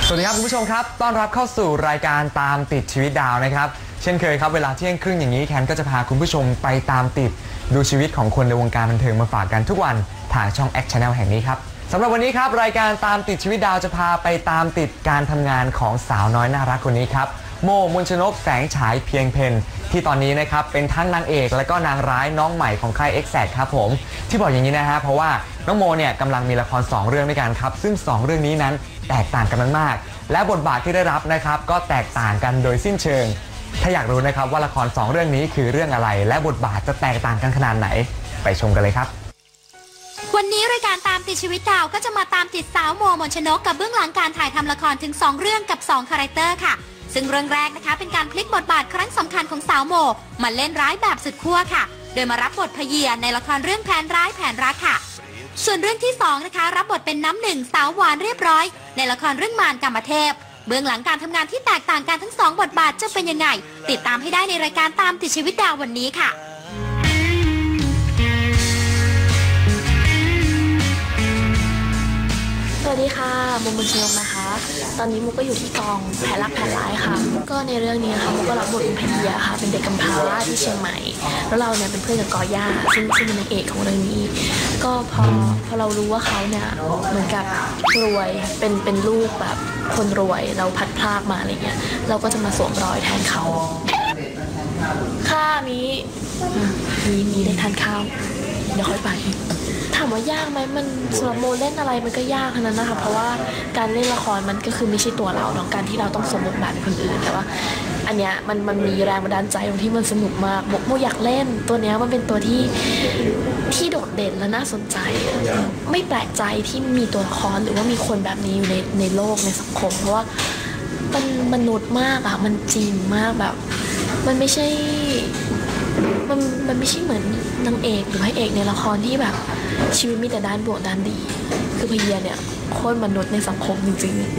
สวัสดีครับคุณผู้ชมครับต้อนรับเข้าสู่รายการตามติดชีวิตดาวนะครับเช่นเคยครับเวลาเที่ยงครึ่งอย่างนี้แคนก็จะพาคุณผู้ชมไปตามติดดูชีวิตของคนในวงการบันเทิงมาฝากกันทุกวันทางช่อง X Channel แห่งนี้ครับสำหรับวันนี้ครับรายการตามติดชีวิตดาวจะพาไปตามติดการทำงานของสาวน้อยน่ารักคนนี้ครับโม มนชนกแสงฉายเพียงเพนที่ตอนนี้นะครับเป็นทั้งนางเอกและก็นางร้ายน้องใหม่ของค่าย Exact ครับผมที่บอกอย่างนี้นะฮะเพราะว่าน้องโมเนี่ยกำลังมีละคร2เรื่องด้วยกันครับซึ่ง2เรื่องนี้นั้นแตกต่างกันมากๆและบทบาทที่ได้รับนะครับก็แตกต่างกันโดยสิ้นเชิงถ้าอยากรู้นะครับว่าละคร2เรื่องนี้คือเรื่องอะไรและบทบาทจะแตกต่างกันขนาดไหนไปชมกันเลยครับวันนี้รายการตามติดชีวิตดาวก็จะมาตามติดสาวโม มนชนกกับเบื้องหลังการถ่ายทำละครถึง2เรื่องกับ2คาแรคเตอร์ค่ะซึ่งเรื่องแรกนะคะเป็นการพลิกบทบาทครั้งสำคัญของสาวโมมาเล่นร้ายแบบสุดขั้วค่ะโดยมารับบทพเยียในละครเรื่องแผนร้ายแผนรักค่ะส่วนเรื่องที่2นะคะรับบทเป็นน้ำหนึ่งสาวหวานเรียบร้อยในละครเรื่องมารกามเทพเบื้องหลังการทำงานที่แตกต่างกันทั้ง2บทบาทจะเป็นยังไงติดตามให้ได้ในรายการตามติดชีวิตดาววันนี้ค่ะสวัสดีค่ะโม มนชนกนะคะตอนนี้มุกก็อยู่ที่กองแผนรักแผนร้ายค่ะก็ในเรื่องนี้ค่ะมุกก็รับบทเป็นพเยียค่ะเป็นเด็กกำพร้าที่เชียงใหม่แล้วเราเนี่ยเป็นเพื่อนกับกอย่าซึ่งเป็นนางเอกของเรื่องนี้ก็พอเรารู้ว่าเขาเนี่ยเหมือนกับรวยเป็นลูกแบบคนรวยเราพัดพลากมาอะไรเงี้ยเราก็จะมาสวมรอยแทนเขาค่ะมีได้ทานข้าวเดี๋ยวค่อยไปถามว่ายากไหมมันสำหรับโมเล่นอะไรมันก็ยากขนาดนั้นนะคะเพราะว่าการเล่นละครมันก็คือไม่ใช่ตัวเราเนาะการที่เราต้องสวมบทบาทเป็นคนอื่นแต่ว่าอันเนี้ยมันมีแรงบันดาลใจตรงที่มันสนุกมากโมอยากเล่นตัวเนี้ยมันเป็นตัวที่โดดเด่นและน่าสนใจไม่แปลกใจที่มีตัวละครหรือว่ามีคนแบบนี้อยู่ในโลกในสังคมเพราะว่ามันมนุษย์มากอะมันจริงมากแบบมันไม่ใช่เหมือนนางเอกหรือพระเอกในละครที่แบบชีวิตมีแต่ด้านบวกด้านดีคือพเยียเนี่ยโคตรมนุษย์ในสังคมจริงๆ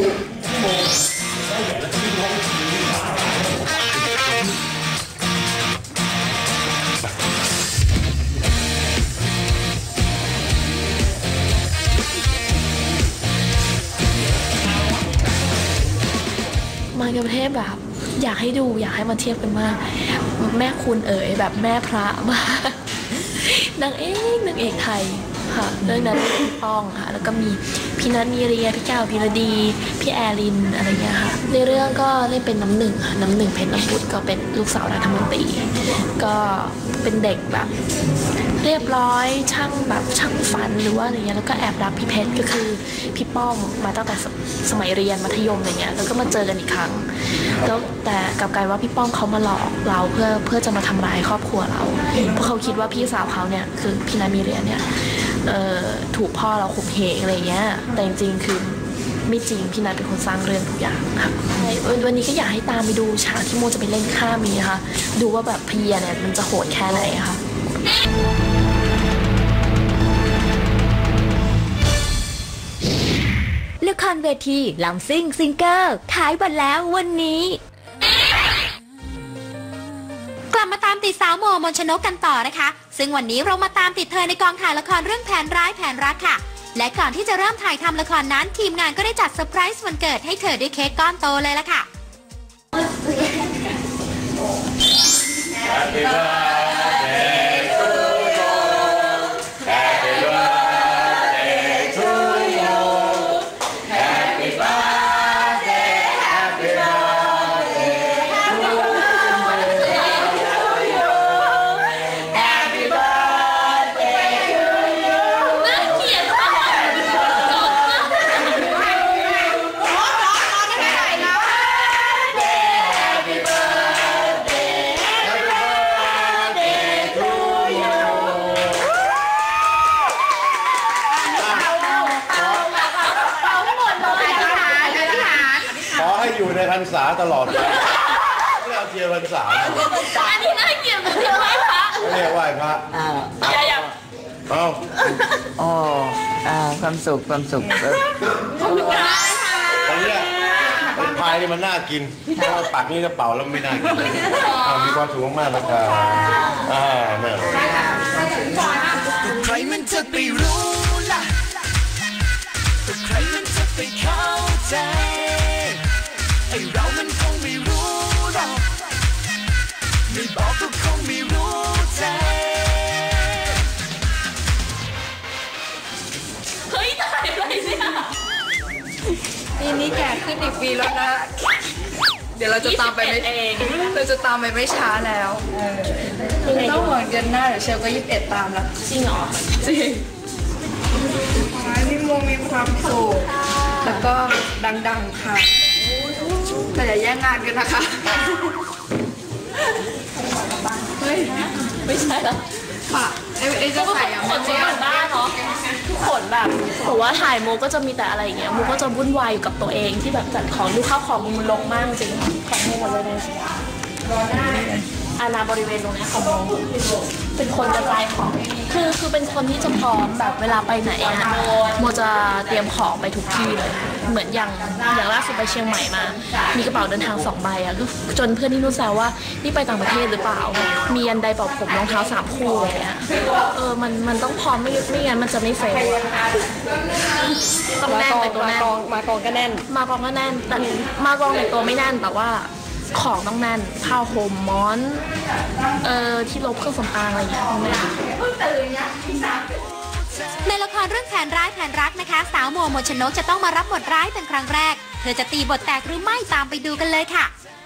มากประเทศแบบอยากให้ดูอยากให้มาเทียบกันมากแม่คุณแบบแม่พระมากนางเอกไทยค่ะเรื่องนั้นพี่ป้องค่ะแล้วก็มีพี่นัทมีเรียพี่แก้วพิรดีพี่แอรินอะไรเงี้ยค่ะในเรื่องก็เล่นเป็นน้ำหนึ่งค่ะน้ำหนึ่งเพชรน้ำบุตรก็เป็นลูกสาวรัฐมนตรีก็เป็นเด็กแบบเรียบร้อยช่างฝันหรือว่าอะไรเงี้ยแล้วก็แอบรักพี่เพชรก็คือพี่ป้องมาตั้งแต่สมัยเรียนมัธยมอะไรเงี้ยแล้วก็มาเจอกันอีกครั้งแล้วแต่กลับกลายว่าพี่ป้องเขามาหลอกเราเพื่อจะมาทำร้ายครอบครัวเราเพราะเขาคิดว่าพี่สาวเขาเนี่ยคือพี่นัทมีเรียเนี่ยถูกพ่อเราข่มเหงอะไรเงี้ยแต่จริงๆคือไม่จริงพี่นัทเป็นคนสร้างเรื่องทุกอย่างค่ะวันนี้ก็อยากให้ตามไปดูฉากที่โมจะไปเล่นฆ่ามีนะคะดูว่าแบบพเยียเนี่ยมันจะโหดแค่ไหนค่ะละครเวทีลำซิ่งซิงเกิลขายบัตรแล้ววันนี้กลับมาตามติดสาวโม มนชนกกันต่อนะคะซึ่งวันนี้เรามาตามติดเธอในกองถ่ายละครเรื่องแผนร้ายแผนรักค่ะและก่อนที่จะเริ่มถ่ายทำละครนั้นทีมงานก็ได้จัดเซอร์ไพรส์วันเกิดให้เธอด้วยเค้กก้อนโตเลยล่ะค่ะ Happy birthday to you Happy birthday to you Happy birthday Happy birthday to you Happy birthday to you น่าเกลียดมากHappy birthday ขอให้อยู่ในพรรษาตลอดไปไม่เอาเทียนพรรษาอันนี้น่าเกลียดเหมือนเทียนไหว้พระไม่เรียกไหว้พระเอาความสุขตรงนี้พายนี่มันน่ากินเพราะปากนี่จะเป่าแล้วไม่น่ากินมีความสุขมากๆนะครับแม่ใครมันจะไปรู้ล่ะใครมันจะไปเข้าใจไอเรามันคงไม่รู้หรอกไม่บอกก็คงไม่รู้ใจเฮ้ยถ่ายอะไรเนี่ยปีนี้แก่ขึ้นอีกปีแล้วนะ เดี๋ยวเราจะตามไปไม่ช้าแล้วต้องห่วงเดือนหน้าเดี๋ยวเชลก็21ตามแล้วจริงเหรอจริงมีมุมมีความสุขแล้วก็ดังๆค่ะแต่อย่าแย่งงานกันนะคะเฮ้ยไม่ใช่หรอปะเอจะใส่อะคนจะเหมือนบ้านเนาะทุกคนแบบผมว่าถ่ายโมก็จะมีแต่อะไรอย่างเงี้ยโมก็จะวุ่นวายอยู่กับตัวเองที่แบบจัดของดูข้าวของมันรกมากจริงของโมหมดเลยอาณาบริเวณตรงนี้ของโมเป็นคนกระจายของคือเป็นคนที่จะพร้อมแบบเวลาไปไหนอะโมจะเตรียมของไปทุกที่เลยเหมือนอย่างล่าสุดไปเชียงใหม่มามีกระเป๋าเดินทาง2 ใบอะจนเพื่อนที่นู่นแซวว่านี่ไปต่างประเทศหรือเปล่ามียันไดเป่าผมรองเท้า3 คู่อะไรเงี้ยมันต้องพร้อมไม่งั้นมันจะไม่เฟรต้องแน่นแต่ตัวแน่นมากองก็แน่นแต่มากองแต่ตัวไม่แน่นแต่ว่าของต้องแน่นผ้าห่มม้อนที่ลบเครื่องสำอางอะไรอย่างเงี้ยต้องแน่นในละครเรื่องแผนร้ายแผนรักนะคะสาวโม มนชนกจะต้องมารับบทร้ายเป็นครั้งแรกเธอจะตีบทแตกหรือไม่ตามไปดูกันเลยค่ะ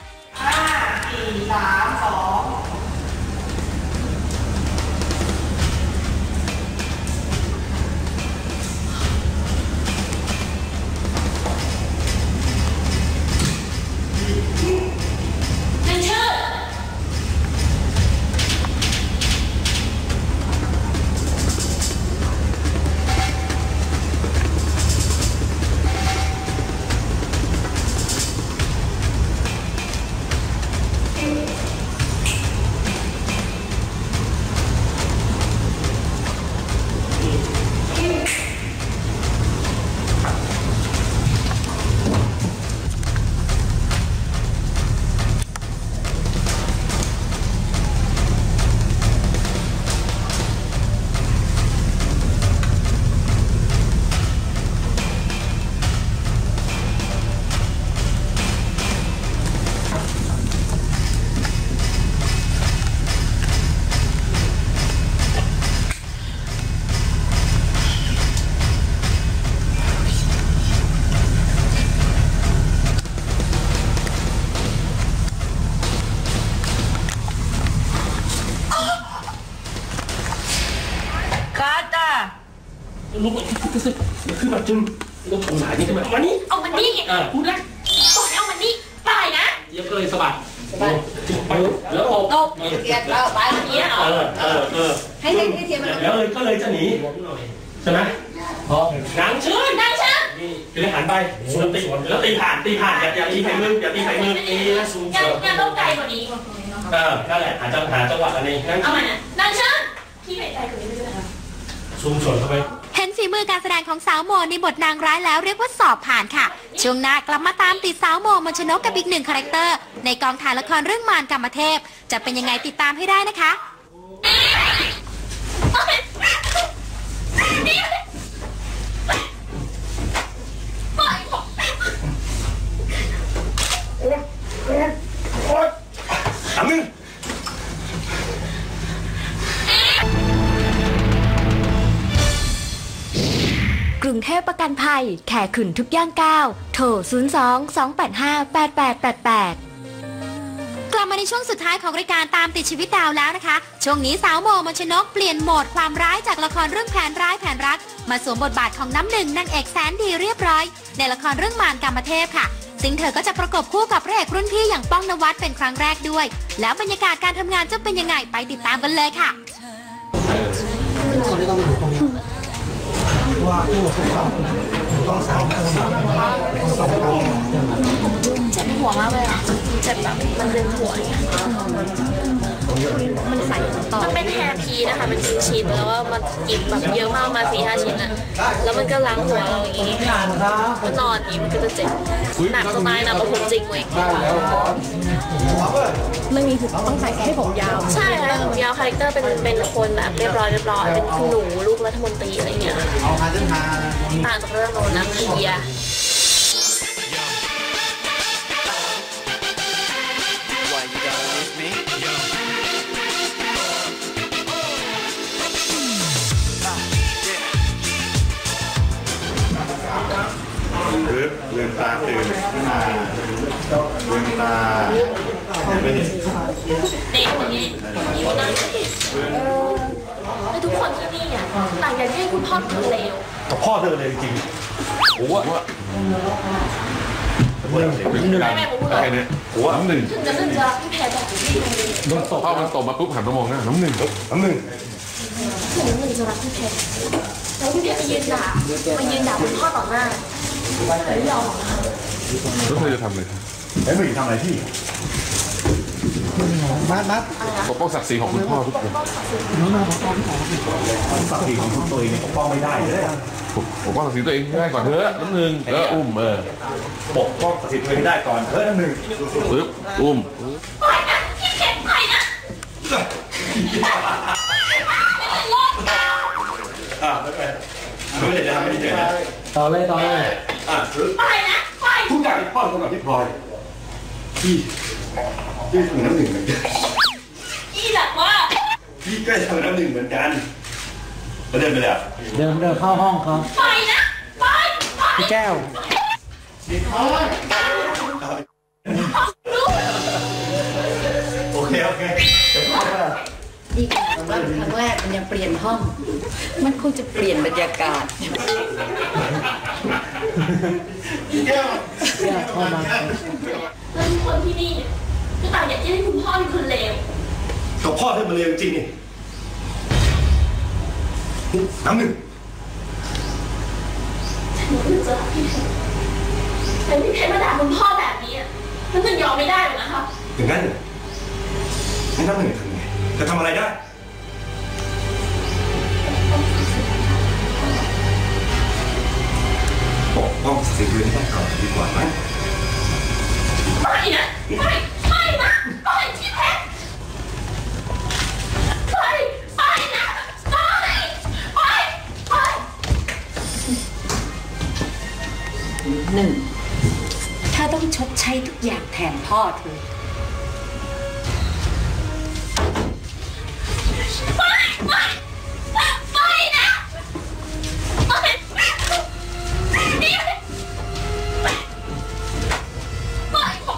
ลุกขึ้นมาจึงลุกตรงไหนนี่ขึ้นมาวันนี้เอามันนี่พูดได้บอกเอามันนี่ตายนะเดี๋ยวก็เลยสะบัดไปแล้วตบเสียแล้วไปอย่างเงี้ยเหรอให้เทียมมันแล้วก็เลยจะหนีใช่ไหมพอนางเชิญนี่เลยหันไปแล้วตีผ่านอย่าตีไข่มืออย่าตีไข่มือซูมอย่าต้องไกลกว่านี้นั่นแหละหาจังหวะอันนี้เอามันนะนางเชิญพี่เป็นใจกว่านี้ไม่ได้ไหมซูมสวนเข้าไปเห็นฝีมือการแสดงของสาวโมในบทนางร้ายแล้วเรียกว่าสอบผ่านค่ะช่วงหน้ากลับมาตามติดสาวโม มนชนกกับอีก1 คาแรคเตอร์ในกองถ่ายละครเรื่องมารกรรมเทพจะเป็นยังไงติดตามให้ได้นะคะกรุงเทพประกันภัยแขกขุนทุกย่างก้าวโทร 02-285-8888 กลับมาในช่วงสุดท้ายของรายการตามติดชีวิตดาวแล้วนะคะช่วงนี้สาวโม มนชนกเปลี่ยนโหมดความร้ายจากละครเรื่องแผนร้ายแผนรักมาสวมบทบาทของน้ำหนึ่งนางเอกแสนดีเรียบร้อยในละครเรื่องมารกรรมเทพค่ะซึ่งเธอก็จะประกบคู่กับพระเอกรุ่นพี่อย่างป้องนวัดเป็นครั้งแรกด้วยแล้วบรรยากาศการทำงานจะเป็นยังไงไปติดตามกันเลยค่ะเจ็บหัวมากเลยอ่ะเจ็บแบบมันเวียนหัวอย่างเงี้ยมันใส่ต่อมันเป็นแฮร์พีนะคะมันชิ้นแล้วว่ามันกินแบบเยอะมากมา4-5 ชิ้นอ่ะแล้วมันก็ล้างหัวเราอย่างงี้ก็นอนนี้มันก็จะเจ็บหนักจะตายหนักกว่าผมจริงเว้ยไม่มีถึงต้องใส่ให้ผมยาวใช่ค่ะผมยาวคาแรคเตอร์เป็นคนแบบเรียบร้อยเป็นคุณหนูลูกรัฐมนตรีอะไรเงี้ยต่างจากเรื่องโน้นนะเพียตาไม่เห็นเด็กคนนี้นั่งและทุกคนที่นี่อ่ะต่างอยากให้คุณพ่อเป็นคนเลวกับพ่อเธอเลยจริงๆหัวแม่ผมพูดเลยหัวน้ำหนึ่งถึงจะเป็นจะพี่แพรแบบนี้พ่อมันตบมาปุ๊บหันมามองหน้าน้ำหนึ่งถึงน้ำหนึ่งจะรักพี่แพรแล้วพี่แพรมายืนด่าคุณพ่อต่อหน้าไม่ยอมหรอกนะคะแล้วเธอจะทำอะไรครับไอ้หนุ่ยทำอะไรพี่มัดปกป้องศักดิ์ศรีของคุณพ่อทุกคนศักดิ์ศรีของตัวเองปกป้องไม่ได้เลยปกป้องศักดิ์ศรีตัวเองให้ได้ก่อนเถอะน้ำหนึ่งแล้วอุ้มปกป้องศักดิ์ศรีตัวเองได้ก่อนน้ำหนึ่งปึ๊บอุ้มปล่อยนะพี่แพรปล่อยนะไม่ได้จะทำไม่ได้นะต่อเลยปล่อยนะปล่อยทุกอย่างที่พ่อทำกับพี่พลอยพี่ทำน้ำหนึ่งเหมือนกันอีหลักว่าพี่ก็ทำน้ำหนึ่งเหมือนกันแล้วเดินไปแล้วเดินเข้าห้องครับปล่อยนะปล่อยพี่แก้วโอเคนี่ขนาดว่าครั้งแรกมันยังเปลี่ยนห้อง มันคงจะเปลี่ยนบรรยากาศแล้วทุกคนที่นี่ก็ต่างอยากให้คุณพ่อเป็นคนเลวกับพ่อเธอมาเรียนจริงนี่น้ำหนึ่งหนูจะรักพี่แพรแต่พี่แพรมาด่าคุณพ่อแบบนี้มันจะยอมไม่ได้หรอกนะคะอย่างนั้นให้น้ำหนึ่งทำไงจะทำอะไรได้ปกป้องศักดิ์ศรีตัวเองได้ก่อนดีกว่าไหมปล่อยนะปล่อยนะปล่อยพี่แพรปล่อยนะปล่อยหนึ่ง ถ้าต้องชดใช้ทุกอย่างแทนพ่อเธอปล่อยนะปล่อยนี่ปล่อยผม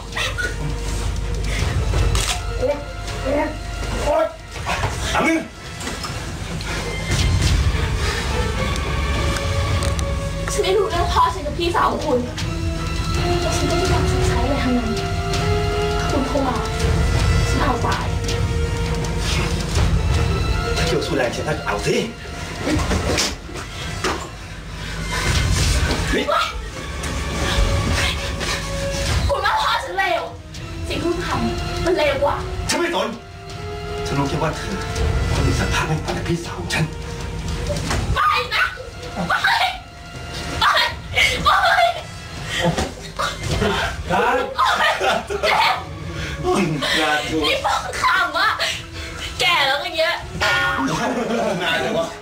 น้ำหนึ่งฉันไม่รู้เรื่องพ่อฉันกับพี่สาวของคุณแต่ฉันก็ไม่อยากชดใช้อะไรทั้งนั้นคุณเข้ามาฉันเอาตายถ้าเกี่ยวสู้แรงฉันถ้าเอาสิคุณว่าพ่อฉันเลวสิ่งที่คุณทำมันเลวกว่าฉันไม่สนฉันรู้แค่ว่าเธอต้องมีสภาพไม่ต่างจากพี่สาวของฉันไปนะไปนี่ฟังคำว่าแก่แล้วก็เยอะนานเลยวะ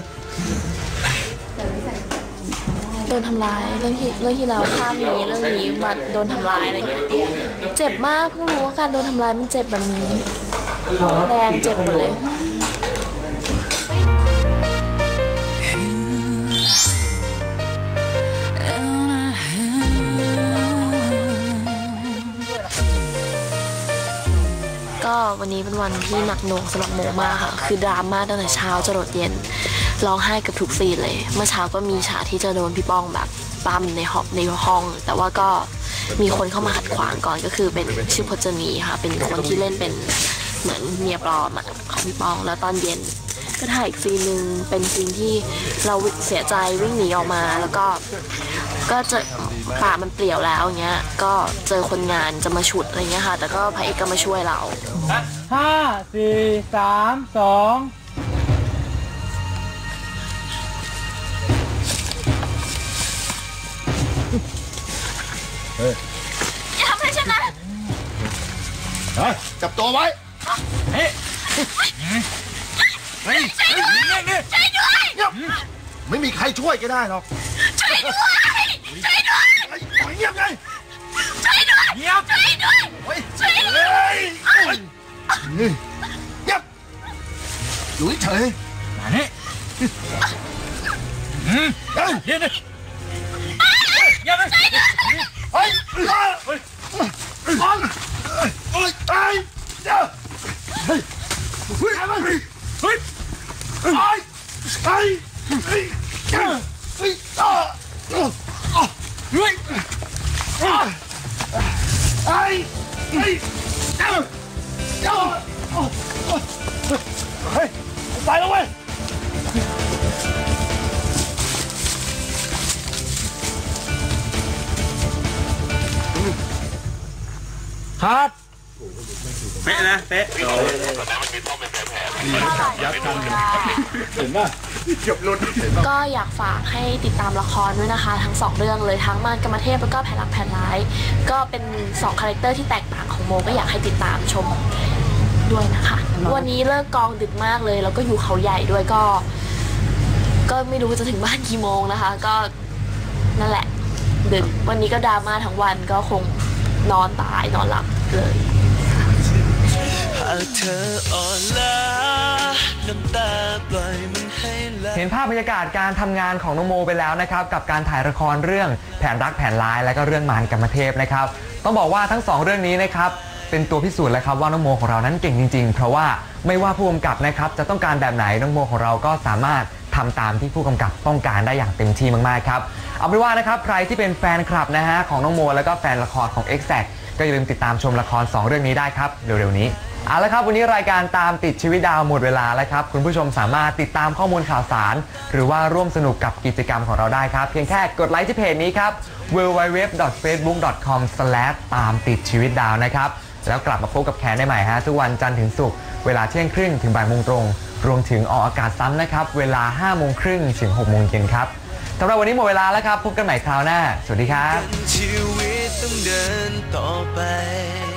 โดนทำร้ายเรื่องที่เราภาพนี้เรื่องนี้มาโดนทำร้ายอะไรอย่างเงี้ยเจ็บมากเพิ่งรู้ว่าการโดนทำร้ายมันเจ็บแบบนี้แรงเจ็บหมดเลย ก็วันนี้เป็นวันที่หนักหน่วงสำหรับโมมากค่ะคือดราม่าตั้งแต่เช้าจรดเย็นร้องไห้กับทุกซีนเลยเมื่อเช้าก็มีฉากที่จะโดนพี่ป้องแบบปั้มในห้องแต่ว่าก็มีคนเข้ามาขัดขวางก่อนก็คือเป็นชื่อพจนีค่ะเป็นคนที่เล่นเป็นเหมือนเมียปลอมของพี่ป้องแล้วตอนเย็นก็ถ่ายอีกซีนนึงเป็นซีนที่เราเสียใจวิ่งหนีออกมาแล้วก็เจอป่ามันเปลี่ยวแล้วอย่างเงี้ยก็เจอคนงานจะมาฉุดอะไรเงี้ยค่ะแต่ก็พระเอกก็มาช่วยเรา 5 4 3 2 อย่าทำอะไรฉันนะจับตัวไว้ช่วยด้วยไม่มีใครช่วยก็ได้หรอกช่วยด้วยช่วยด้วยเงียบไงช่วยด้วยเงียบช่วยด้วยช่วยด้วยเงียบอยู่เฉยมาเนี่ยเฮ้ยเดี๋ยวเฮ้ยเฮ้ยไปแล้วเว้ยครับเป๊ะนะเป๊ะยัดทันเห็นป่ะเกือบหลุดก็อยากฝากให้ติดตามละครด้วยนะคะทั้ง2เรื่องเลยทั้งมารกรรมเทพแล้วก็แผนรักแผนร้ายก็เป็น2คาแรคเตอร์ที่แตกต่างของโมก็อยากให้ติดตามชมด้วยนะคะวันนี้เลิกกองดึกมากเลยแล้วก็อยู่เขาใหญ่ด้วยก็ไม่รู้จะถึงบ้านกี่โมงนะคะก็นั่นแหละดึกวันนี้ก็ดราม่าทั้งวันก็คงนอนตายนอนหลับเลยเห็นภาพบรรยากาศการทำงานของน้องโมไปแล้วนะครับกับการถ่ายละครเรื่องแผนรักแผนร้ายและก็เรื่องมารกรรมเทพนะครับต้องบอกว่าทั้ง2เรื่องนี้นะครับเป็นตัวพิสูจน์แล้วครับว่าน้องโมของเรานั้นเก่งจริงๆเพราะว่าไม่ว่าผู้กำกับนะครับจะต้องการแบบไหนน้องโมของเราก็สามารถทำตามที่ผู้กำกับต้องการได้อย่างเต็มที่มากๆครับเอาเป็นว่านะครับใครที่เป็นแฟนคลับนะฮะของน้องโมแล้วก็แฟนละครของ Exact ก็อย่าลืมติดตามชมละคร2เรื่องนี้ได้ครับเร็วๆนี้เอาละครับวันนี้รายการตามติดชีวิตดาวหมดเวลาแล้วครับคุณผู้ชมสามารถติดตามข้อมูลข่าวสารหรือว่าร่วมสนุกกับกิจกรรมของเราได้ครับเพียงแค่กดไลค์ที่เพจนี้ครับ www.facebook.com/ ตามติดชีวิตดาวนะครับแล้วกลับมาพบกับแคนได้ใหม่ฮะทุกวันจันทร์ถึงศุกร์เวลาเที่ยงครึ่งถึงบ่ายโมงตรงรวมถึงออกอากาศซ้ำนะครับเวลา 5 โมงครึ่งถึง 6 โมงเย็นครับสำหรับวันนี้หมดเวลาแล้วครับพบกันใหม่คราวหน้าสวัสดีครับชีวิตต้องเดินต่อไป